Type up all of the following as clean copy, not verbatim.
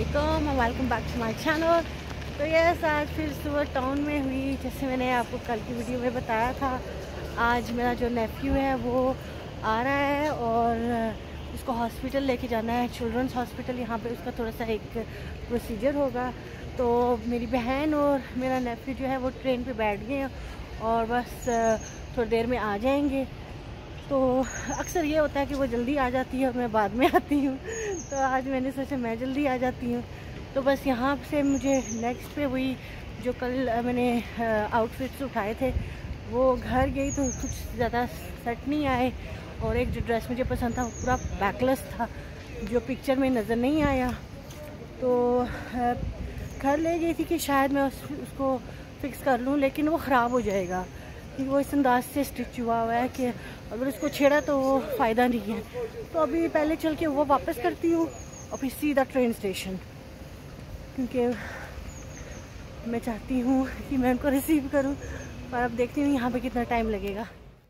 अस्सलामुअलैकुम और welcome back to my channel. तो यस, आज फिर सुबह टाउन में हुई, जैसे मैंने आपको कल की वीडियो में बताया था। आज मेरा जो नेफ्यू है वो आ रहा है और उसको हॉस्पिटल लेके जाना है, चिल्ड्रंस हॉस्पिटल। यहाँ पे उसका थोड़ा सा एक प्रोसीजर होगा। तो मेरी बहन और मेरा नेफ्यू जो है वो ट्रेन पे बैठ गए हैं और बस थोड़ी देर में आ जाएंगे। तो अक्सर ये होता है कि वो जल्दी आ जाती है और मैं बाद में आती हूँ। तो आज मैंने सोचा मैं जल्दी आ जाती हूँ। तो बस यहाँ से मुझे नेक्स्ट पे वही जो कल मैंने आउटफिट्स उठाए थे वो घर गई तो कुछ ज़्यादा सेट नहीं आए। और एक जो ड्रेस मुझे पसंद था वो पूरा बैकलेस था, जो पिक्चर में नज़र नहीं आया। तो घर ले गई थी कि शायद मैं उसको फिक्स कर लूँ, लेकिन वो ख़राब हो जाएगा कि वो इस अंदाज से स्टिच हुआ हुआ है कि अगर उसको छेड़ा तो वो फ़ायदा नहीं है। तो अभी पहले चल के वो वापस करती हूँ और फिर सीधा ट्रेन स्टेशन, क्योंकि मैं चाहती हूँ कि मैं उनको रिसीव करूँ। पर अब देखती हूँ यहाँ पे कितना टाइम लगेगा।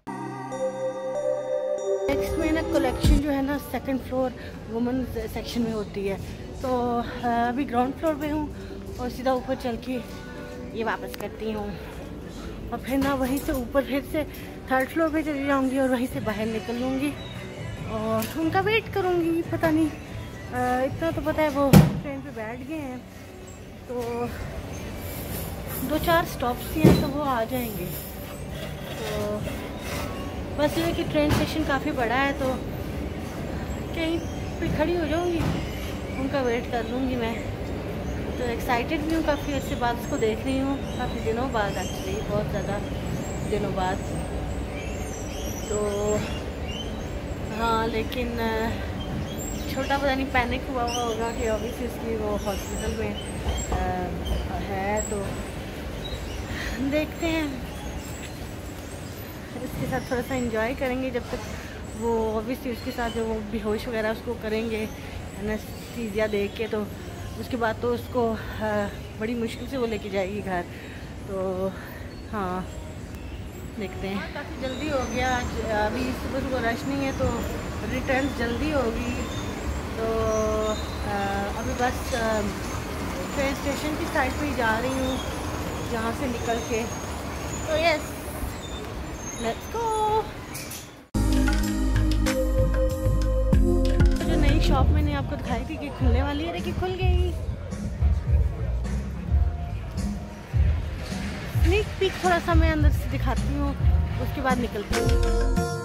नेक्स्ट में ना कलेक्शन जो है ना सेकंड फ्लोर वुमेन सेक्शन में होती है। तो अभी ग्राउंड फ्लोर पे हूँ और सीधा ऊपर चल के ये वापस करती हूँ और फिर ना वहीं से ऊपर फिर से थर्ड फ्लोर पे चली जाऊँगी और वहीं से बाहर निकल लूँगी और उनका वेट करूँगी। पता नहीं, इतना तो पता है वो ट्रेन पे बैठ गए हैं, तो 2-4 स्टॉप्स ही हैं तो वो आ जाएंगे। तो बस ये है कि ट्रेन स्टेशन काफ़ी बड़ा है, तो कहीं पे खड़ी हो जाऊँगी, उनका वेट कर लूँगी मैं। तो एक्साइटेड भी हूँ, काफ़ी अच्छे बाद उसको देख रही हूँ, काफ़ी दिनों बाद, एक्चुअली बहुत ज़्यादा दिनों बाद। तो हाँ, लेकिन छोटा पता नहीं पैनिक हुआ होगा कि ऑब्वियसली उसकी वो हॉस्पिटल में है। तो देखते हैं, इसके साथ थोड़ा सा एंजॉय करेंगे जब तक वो ऑब्वियसली उसके साथ जो वो बेहोश वगैरह उसको करेंगे एनेस्थीसिया देख के। तो उसके बाद तो उसको बड़ी मुश्किल से वो लेके जाएगी घर। तो हाँ, देखते हैं। काफ़ी जल्दी हो गया आज, अभी सुबह सुबह रश नहीं है तो रिटर्न जल्दी होगी। तो अभी बस ट्रेन स्टेशन की साइड पे ही जा रही हूँ, यहाँ से निकल के। तो यस, लेट्स गो। जो नई शॉप मैंने आपको दिखाई थी कि खुलने वाली है, देखिए खुल गई। स्नीक पीक थोड़ा सा मैं अंदर से दिखाती हूँ, उसके बाद निकलती हूँ।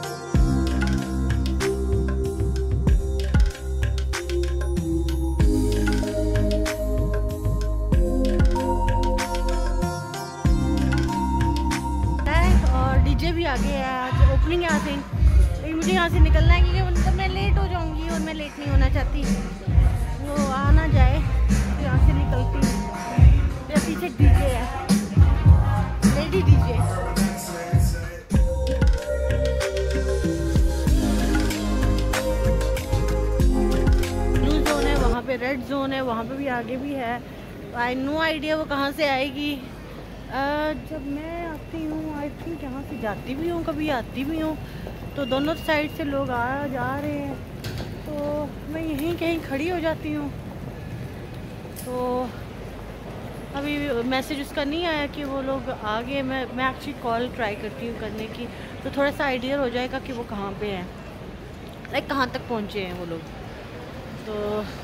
और डीजे भी आ गया है, आज ओपनिंग यहाँ से, लेकिन मुझे यहाँ से निकलना है क्योंकि मतलब मैं लेट हो जाऊँगी और मैं लेट नहीं होना चाहती। वो आ ना जाए, यहाँ से निकलती हूँ। मेरे पीछे डीजे है, लेडी डीजे। ब्लू जोन है, वहाँ पे रेड जोन है, वहाँ पे भी आगे भी है। आई नो आइडिया वो कहाँ से आएगी। जब मैं आती हूँ आई थिंक यहाँ से जाती भी हूँ, कभी आती भी हूँ, तो दोनों साइड से लोग आ जा रहे हैं, तो मैं यहीं कहीं खड़ी हो जाती हूँ। तो अभी मैसेज उसका नहीं आया कि वो लोग आ गए। मैं एक्चुअली कॉल ट्राई करती हूँ करने की, तो थोड़ा सा आइडिया हो जाएगा कि वो कहाँ पे हैं, लाइक कहाँ तक पहुँचे हैं वो लोग। तो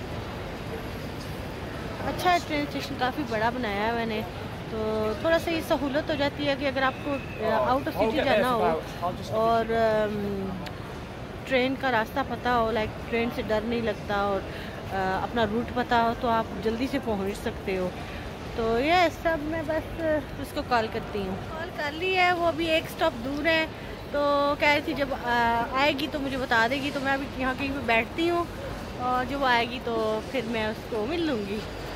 अच्छा है, ट्रेन स्टेशन काफ़ी बड़ा बनाया है मैंने, तो थोड़ा सा ये सहूलत हो जाती है कि अगर आपको आउट ऑफ सिटी जाना हो और ट्रेन का रास्ता पता हो, लाइक ट्रेन से डर नहीं लगता और अपना रूट पता हो, तो आप जल्दी से पहुंच सकते हो। तो ये सब मैं बस उसको कॉल करती हूँ। कॉल कर ली है, वो अभी एक स्टॉप दूर है, तो कह रही थी जब आएगी तो मुझे बता देगी। तो मैं अभी यहाँ कहीं पे बैठती हूँ और जब आएगी तो फिर मैं उसको मिल लूँगी।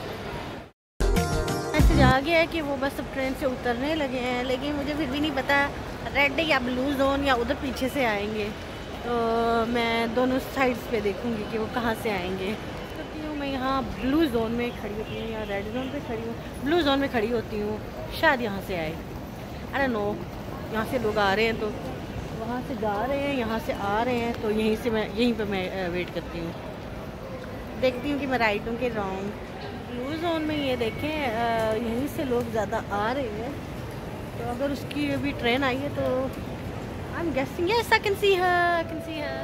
मैसेज आ गया है कि वो बस अब ट्रेन से उतरने लगे हैं, लेकिन मुझे फिर भी नहीं पता रेड या ब्लू जोन या उधर पीछे से आएंगे। तो मैं दोनों साइड्स पे देखूँगी कि वो कहाँ से आएंगे। मैं यहाँ ब्लू जोन में खड़ी होती हूँ या रेड जोन पे खड़ी हूँ, ब्लू जोन में खड़ी होती हूँ, शायद यहाँ से आए, आई डोंट नो। यहाँ से लोग आ रहे हैं तो वहाँ से जा रहे हैं, यहाँ से आ रहे हैं, तो यहीं पे मैं वेट करती हूँ, देखती हूँ कि मैं राइट हूँ कि रॉन्ग। ब्लू जोन में ये देखें यहीं से लोग ज़्यादा आ रहे हैं, तो अगर उसकी अभी ट्रेन आई है तो I'm guessing yes I can see her.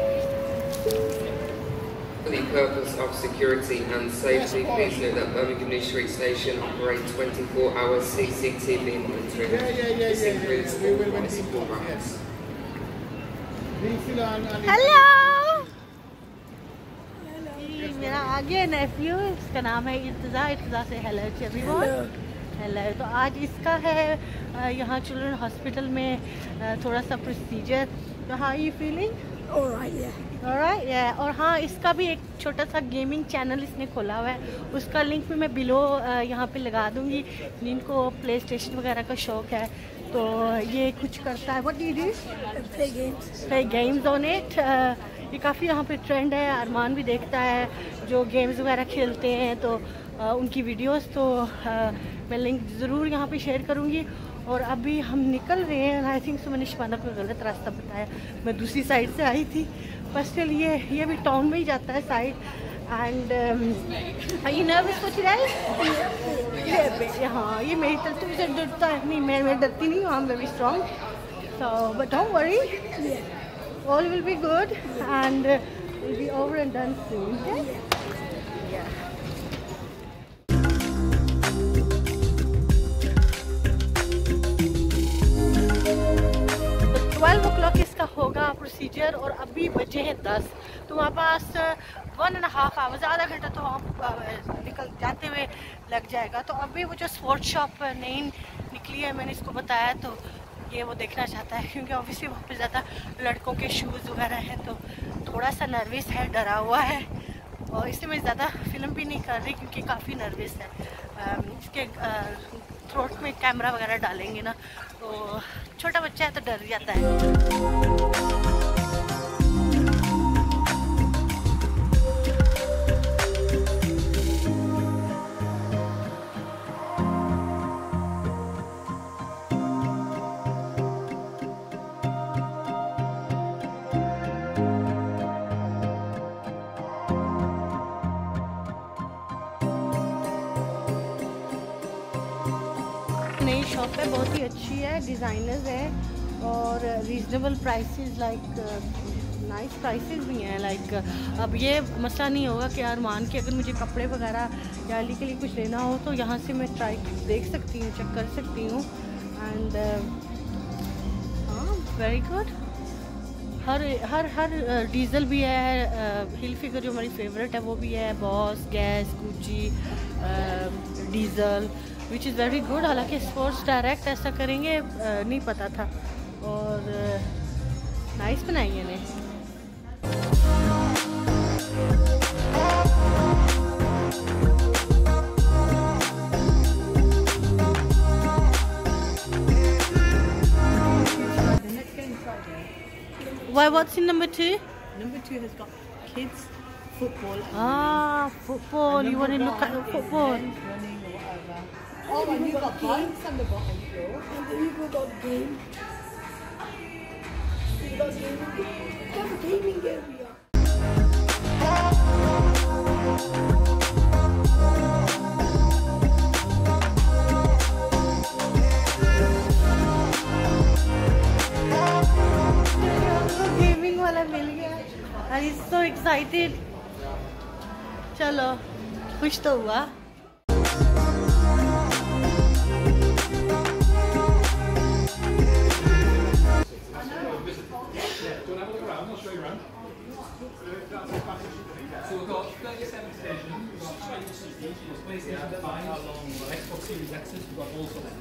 For the purpose of security and safety, please note that Birmingham New Street Station operates 24 hours CCTV monitoring. This includes all municipal routes. Hello. मेरा आगे नेफ्यू, इसका नाम है इर्तज़ा से hello to everyone. Hello. तो आज इसका है यहाँ चिल्ड्रन हॉस्पिटल में थोड़ा सा प्रोसीजर। तो how are you feeling? Alright yeah. और हाँ, इसका भी एक छोटा सा गेमिंग चैनल इसने खोला हुआ है, उसका लिंक भी मैं बिलो यहाँ पे लगा दूँगी। जिनको प्ले स्टेशन वगैरह का शौक़ है तो ये कुछ करता है। What do you do? Play games on it. ये काफ़ी यहाँ पे ट्रेंड है। अरमान भी देखता है जो गेम्स वगैरह खेलते हैं, तो उनकी वीडियोस तो मैं लिंक ज़रूर यहाँ पे शेयर करूँगी। और अभी हम निकल रहे हैं। आई थिंक सो मैंने शिवाना को गलत रास्ता बताया, मैं दूसरी साइड से आई थी। पर स्टिल ये भी टाउन में ही जाता है side. And you nervous for today? हाँ, ये मेरी तरफ तो मुझे डरता है नहीं, मैं डरती नहीं हूँ, I am very strong. So but don't worry, all will be good and will be over and done soon. Okay? Yeah. 12 o'clock इसका होगा प्रोसीजर और अभी बजे हैं 10, तो हमारे पास 1.5 आवर्स, आधा घंटा तो हम निकल जाते हुए लग जाएगा। तो अभी वो जो स्पोर्ट्स शॉप नई निकली है, मैंने इसको बताया तो ये वो देखना चाहता है, क्योंकि ऑब्वियसली वहाँ पे ज़्यादा लड़कों के शूज़ वगैरह हैं, तो थोड़ा सा नर्वस है, डरा हुआ है। और इसलिए मैं ज़्यादा फिल्म भी नहीं कर रही क्योंकि काफ़ी नर्वस है। इसके थ्रोट में कैमरा वगैरह डालेंगे ना, तो छोटा बच्चा है तो डर जाता है। नई शॉप है, बहुत ही अच्छी है, डिज़ाइनर्स है और reasonable prices, like nice prices भी हैं। लाइक अब ये मसला नहीं होगा कि अरमान के अगर मुझे कपड़े वगैरह या अली के लिए कुछ लेना हो तो यहाँ से मैं ट्राई देख सकती हूँ, चेक कर सकती हूँ। एंड हाँ, वेरी गुड। हर डीज़ल भी है, हिल फिगर जो हमारी फेवरेट है वो भी है, Boss, Guess, Gucci, Diesel, which is very good. हालांकि स्पोर्ट्स डायरेक्ट ऐसा करेंगे नहीं पता था, और नाइस बनाई है ने। Why? What's in number 2? Number 2 has got kids football. Ah, football. You want to look at the football? Running or whatever. Oh, and you've got bikes on the bottom floor. And then you've got games. You've got gaming. Have a gaming area. Gaming वाला मिल गया, I am so excited. चलो, खुश तो हुआ। So we've got 37 stations, we've got PlayStation 5, Xbox Series X's, we've got all sorts.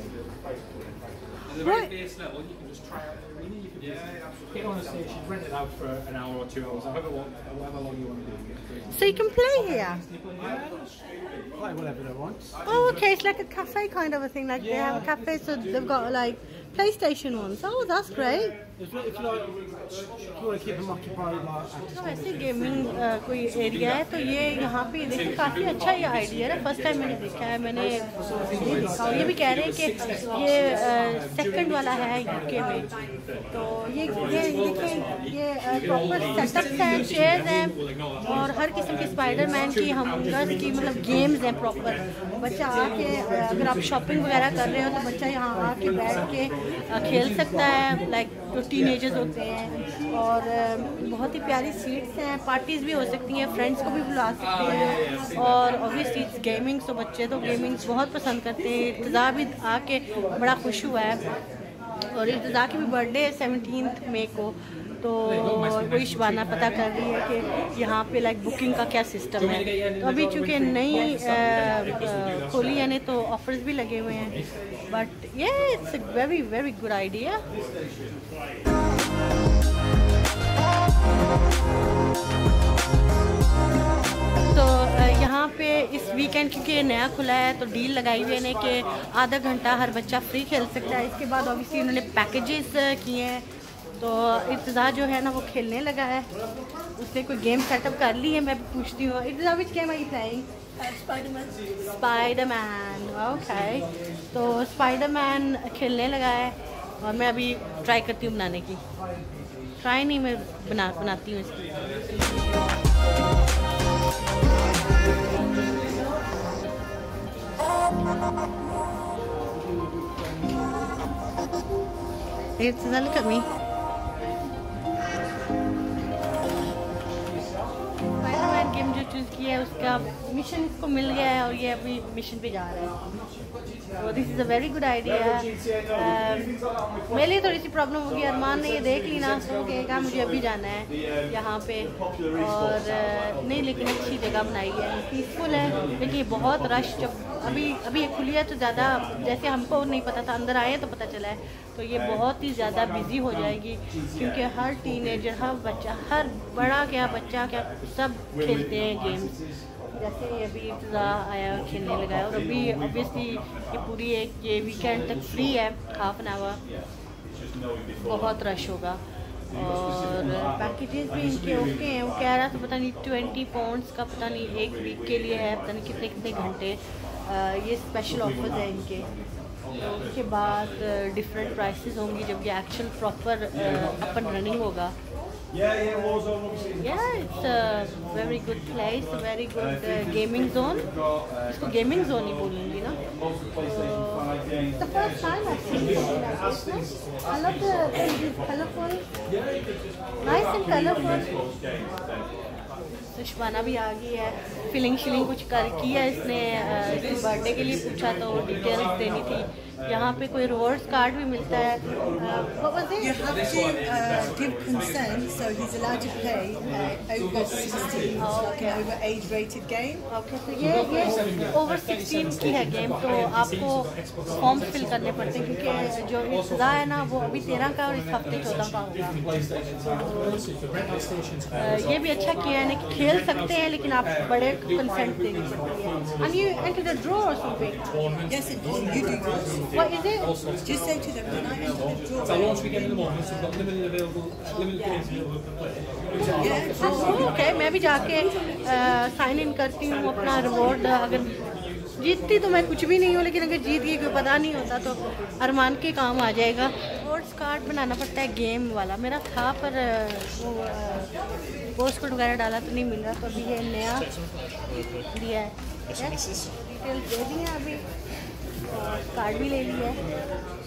At the very base level, you can just try out the arena, you can get on a station, rent it out for an hour or 2 hours, however long you want to do. So you can play here? Play whatever they want. Oh, okay, it's like a cafe kind of a thing, like they have a cafe, so they've got like PlayStation ones. Oh, that's great. वैसे gaming कोई area है तो ये यहाँ पे देखिए काफ़ी अच्छा ये आइडिया है। फर्स्ट टाइम मैंने देखा है, मैंने नहीं देखा। और ये भी कह रहे हैं कि ये सेकंड वाला है यूके में। तो ये देखिए ये प्रॉपर सेटअप्स हैं, चेयर्स हैं और हर किस्म के स्पाइडरमैन की, हमगर्स की मतलब गेम्स हैं प्रॉपर। बच्चा आके अगर आप शॉपिंग वगैरह कर रहे हो तो बच्चा यहाँ आके बैठ के खेल सकता है, लाइक जो टीनेजर्स होते हैं। और बहुत ही प्यारी सीट्स हैं, पार्टीज़ भी हो सकती हैं, फ्रेंड्स को भी बुला सकते हैं। और ऑब्वियसली गेमिंग, तो बच्चे तो गेमिंग बहुत पसंद करते हैं। इर्तिज़ा भी आके बड़ा खुश हुआ है और इर्तिज़ा की भी बर्थडे है 17 मई को। तो कोई शबाना पता कर रही है कि यहाँ पे लाइक बुकिंग का क्या सिस्टम है। तो अभी चूँकि नई खोली है, नहीं तो ऑफर्स भी लगे हुए हैं। बट ये it's a very very good idea. तो यहाँ पे इस वीकेंड क्योंकि नया खुला है तो डील लगाई हुई है कि आधा घंटा हर बच्चा फ्री खेल सकता है। इसके बाद ऑब्वियसली उन्होंने पैकेजेस किए हैं। तो इर्तिज़ा जो है ना वो खेलने लगा है, उसने कोई गेम सेटअप कर ली है। मैं पूछती हूँ Irtiza, which game are you playing? Spiderman. Okay, तो स्पाइडरमैन खेलने लगा है और मैं अभी ट्राई करती हूँ बनाने की। ट्राई नहीं, मैं बनाती हूँ इसकी। Irzza, look at me. Spiderman game जो चूज़ किया है उसका मिशन इसको मिल गया है और ये अभी मिशन पे जा रहा है। तो this is a very good idea. मेरे लिए थोड़ी सी प्रॉब्लम होगी, अरमान ने ये देख ली ना तो कहेगा मुझे अभी जाना है यहाँ पे। और नहीं, लेकिन अच्छी जगह बनाई है, पीसफुल है। लेकिन बहुत रश, जब अभी ये खुली है तो ज़्यादा, जैसे हमको नहीं पता था, अंदर आए तो पता चला है। तो ये बहुत ही ज़्यादा बिजी हो जाएगी क्योंकि हर टीनेजर, हर बच्चा, हर बड़ा क्या बच्चा क्या सब खेलते हैं गेम्स। जैसे अभी इर्तिज़ा आया खेलने लगा है और अभी ऑब्वियसली ये पूरी ये वीकेंड तक फ्री है, हाफ एन आवर। बहुत रश होगा और पैकेजेस भी इनके ओके हैं। वो कह रहा था पता नहीं 20 पाउंड्स का, पता नहीं एक वीक के लिए है, पता नहीं कितने कितने घंटे। ये स्पेशल ऑफर्स हैं इनके। तो उसके बाद डिफरेंट प्राइसेस होंगी जब ये एक्चुअल प्रॉपर अपन रनिंग होगा। Yeah, it's a very good place, a very good gaming zone. इसको gaming zone ही बोलूँगी ना। It's the first time I've seen something like this. I love the colourful, nice and colourful. तो शबाना भी आ गई है, feeling कुछ की है इसने। इसके बर्थडे के लिए पूछा तो डिटेल्स देनी थी। यहाँ पे कोई रिवॉर्ड्स कार्ड भी मिलता है। You have to give consent, so he's allowed to play over 16, like an over age rated game. Okay, तो ये ओवर 16 की है गेम। तो आपको फॉर्म फिल करने पड़ते हैं क्योंकि जो इर्तिज़ा है ना वो अभी 13 का और इस हफ्ते 14 का होगा। ये भी अच्छा किया है ना कि खेल सकते हैं लेकिन आप बड़े कंसेंट देनी पड़ती है। And you enter the draw or something? Yes, you do. What is it? Just say to them, can I enter the draw? It's a launch weekend in the morning, so we've got limited games available to play. Okay, मैं भी जाके sign in करती हूँ अपना reward. अगर जीतती तो मैं कुछ भी नहीं हूँ, लेकिन अगर जीत गई कोई पता नहीं होता तो अरमान के काम आ जाएगा। रिवॉर्ड्स कार्ड बनाना पड़ता है गेम वाला। मेरा था पर वो पोस्ट कोड वगैरह डाला तो नहीं मिल रहा, तो अभी ये नया दिया है। डिटेल्स दे दी हैं अभी और कार्ड भी ले लिया है।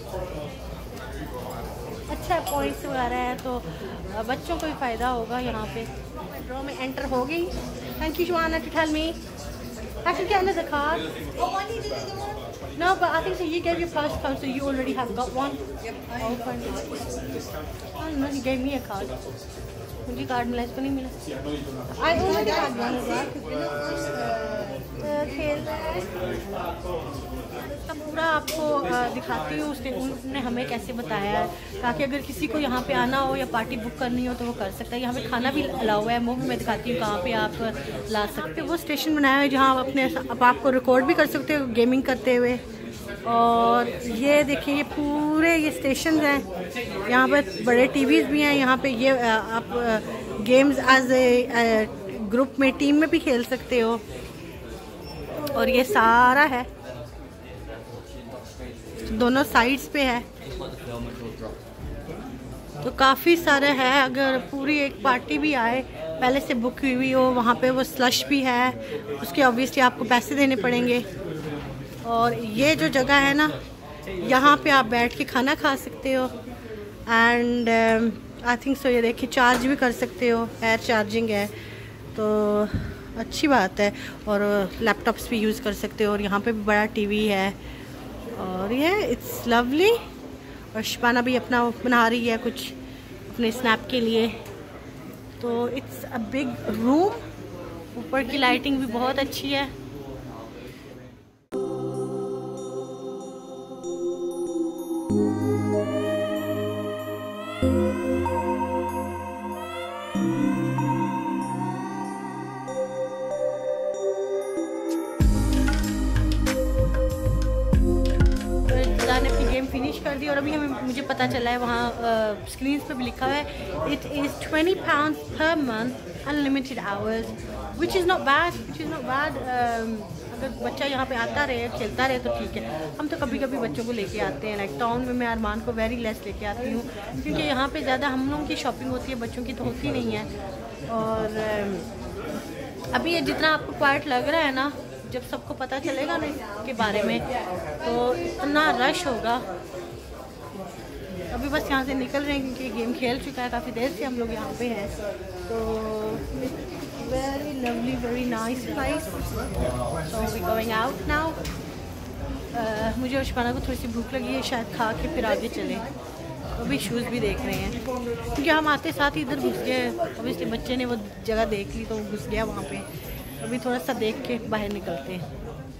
अच्छा पॉइंट्स वगैरह है तो बच्चों को भी फ़ायदा होगा यहाँ पे। ड्रॉ में एंटर हो गई। Thank you Shabana to tell me. Actually, get another card. Oh, I need another one. No, but I think so. You gave your first card, so you already have got one. Yep, I Open. I don't know. He gave me a card. मुझे card मिला, इसको नहीं मिला। I already had one as well. खेल रहा है। इसका पूरा आपको दिखाती हूँ उन्होंने हमें कैसे बताया है, ताकि अगर किसी को यहाँ पे आना हो या पार्टी बुक करनी हो तो वो कर सकता है। यहाँ पे खाना भी अलाउ है, वो भी मैं दिखाती हूँ कहाँ पे आप ला सकते हो। वो स्टेशन बनाया है जहाँ आप आपको रिकॉर्ड भी कर सकते हो गेमिंग करते हुए। और ये देखिए ये पूरे ये स्टेशन हैं, यहाँ पर बड़े टीवीज़ भी हैं। यहाँ पे ये आप गेम्स एज ए ग्रुप में, टीम में भी खेल सकते हो। और ये सारा है, दोनों साइड्स पे है, तो काफ़ी सारे है। अगर पूरी एक पार्टी भी आए पहले से बुक हुई हो, वहाँ पे वो स्लश भी है, उसके ऑब्वियसली आपको पैसे देने पड़ेंगे। और ये जो जगह है ना, यहाँ पे आप बैठ के खाना खा सकते हो। एंड आई थिंक सो ये देखिए चार्ज भी कर सकते हो, एयर चार्जिंग है, तो अच्छी बात है। और लैपटॉप्स भी यूज़ कर सकते हो। और यहाँ पे भी बड़ा टीवी है और ये इट्स लवली। और शबाना भी अपना बना रही है कुछ अपने स्नैप के लिए। तो इट्स अ बिग रूम, ऊपर की लाइटिंग भी बहुत अच्छी है। ने अपनी गेम फिनिश कर दी और अभी मुझे पता चला है वहाँ स्क्रीन पे भी लिखा हुआ है इट इज़ £20 पर month unlimited hours, which is not bad. अगर बच्चा यहाँ पे आता रहे, खेलता रहे तो ठीक है। हम तो कभी कभी बच्चों को लेके आते हैं, लाइक टाउन में मैं अरमान को वेरी लेस लेके आती हूँ, क्योंकि यहाँ पे ज़्यादा हम लोगों की शॉपिंग होती है, बच्चों की तो होती नहीं है। और अभी ये जितना आपको क्वाइट लग रहा है ना, जब सबको पता चलेगा ना इसके बारे में तो इतना रश होगा। अभी बस यहाँ से निकल रहे हैं क्योंकि गेम खेल चुका है, काफ़ी देर से हम लोग यहाँ पे हैं। तो very lovely, very nice place. So we going out now. मुझे और शबाना को थोड़ी सी भूख लगी है, शायद खा के फिर आगे चले। अभी शूज़ भी देख रहे हैं क्योंकि हम आते साथ ही इधर घुस गए। ऑब्वियसली बच्चे ने वो जगह देख ली तो वो घुस गया वहाँ पे। अभी थोड़ा सा देख के बाहर निकलते हैं।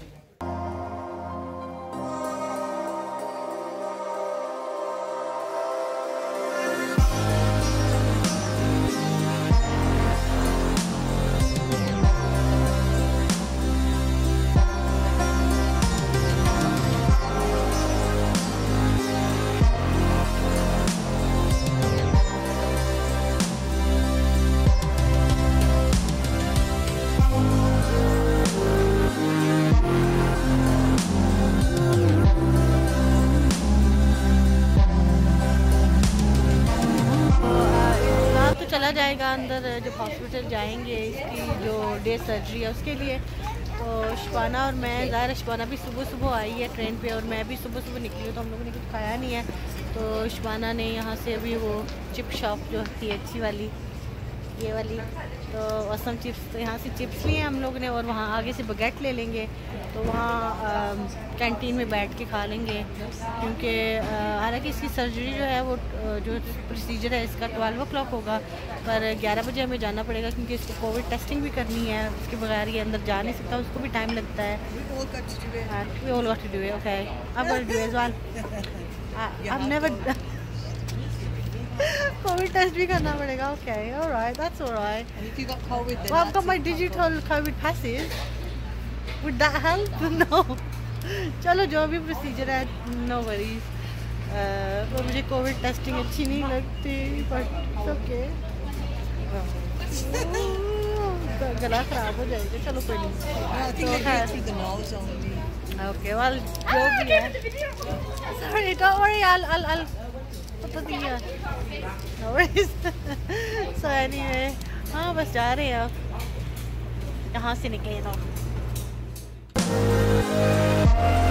चला जाएगा अंदर जब हॉस्पिटल जाएंगे, इसकी जो डे सर्जरी है उसके लिए। तो शबाना और मैं, ज़ाहिर शबाना भी सुबह आई है ट्रेन पे और मैं भी सुबह निकली हूँ, तो हम लोगों ने कुछ खाया नहीं है। तो शबाना ने यहाँ से अभी वो चिप शॉप जो थी अच्छी वाली, ये वाली, तो असम चिप्स, तो यहाँ से चिप्स लिए हम लोग ने और वहाँ आगे से बगैट ले लेंगे। तो वहाँ कैंटीन में बैठ के खा लेंगे, क्योंकि हालांकि इसकी सर्जरी जो है वो जो प्रोसीजर है इसका 12 o'clock होगा, पर 11 बजे हमें जाना पड़ेगा क्योंकि इसको कोविड टेस्टिंग भी करनी है। उसके बगैर ये अंदर जा नहीं सकता, उसको भी टाइम लगता है। We all got to do it, okay. I'm going to do it as well. I've never COVID test भी करना पड़ेगा, okay, alright, that's alright. And if you got COVID, then well, I've got my digital COVID passes. Would that help? No. चलो जो भी procedure है, no worries. तो मुझे Covid testing अच्छी नहीं लगती, बट ओके। गला ख़राब हो जाएगा, चलो कोई नहीं। ओके, well जो भी है, sorry, don't worry, I'll पता नहीं है, no worries. So anyway, हाँ बस जा रहे हैं अब यहाँ से निकले ना।